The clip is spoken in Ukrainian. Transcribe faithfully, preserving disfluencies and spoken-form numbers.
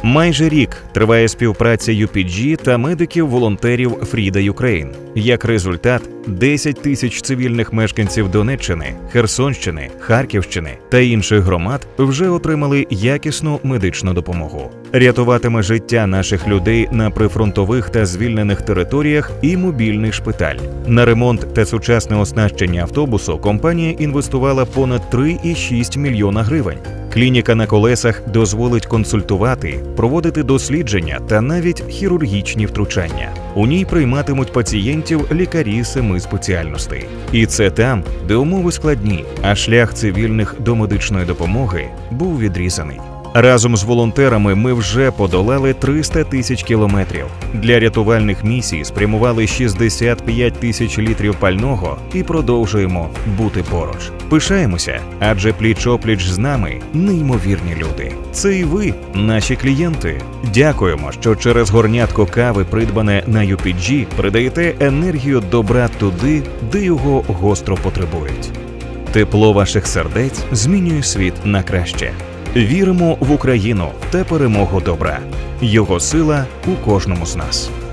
Майже рік триває співпраця ю пі джі та медиків-волонтерів Фріда Юкрейн. Як результат, десять тисяч цивільних мешканців Донеччини, Херсонщини, Харківщини та інших громад вже отримали якісну медичну допомогу. Рятуватиме життя наших людей на прифронтових та звільнених територіях і мобільний шпиталь. На ремонт та сучасне оснащення автобусу компанія інвестувала понад три цілих шість десятих мільйона гривень. Клініка на колесах дозволить консультувати, проводити дослідження та навіть хірургічні втручання. У ній прийматимуть пацієнтів лікарі семи спеціальностей. І це там, де умови складні, а шлях цивільних до медичної допомоги був відрізаний. Разом з волонтерами ми вже подолали триста тисяч кілометрів. Для рятувальних місій спрямували шістдесят п'ять тисяч літрів пального і продовжуємо бути поруч. Пишаємося, адже пліч-опліч з нами неймовірні люди. Це і ви, наші клієнти. Дякуємо, що через горнятко кави, придбане на ю пі джі, передаєте енергію добра туди, де його гостро потребують. Тепло ваших сердець змінює світ на краще. Віримо в Україну та перемогу добра. Його сила у кожному з нас.